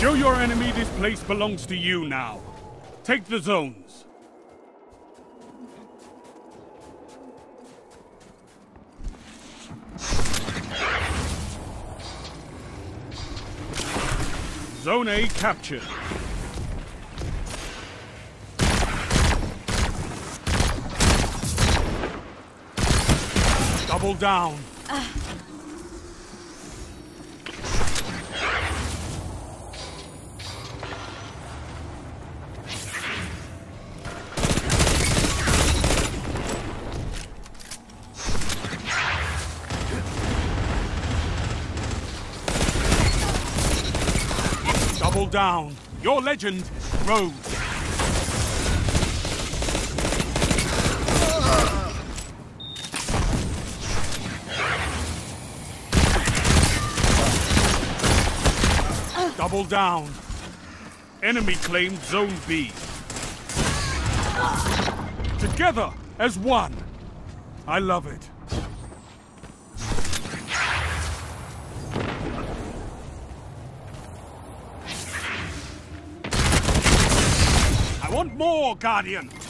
Show your enemy this place belongs to you now. Take the zones. Zone A captured. Double down. Double down. Your legend grows. Double down. Enemy claimed Zone B. Together as one. I love it. I want more, Guardian!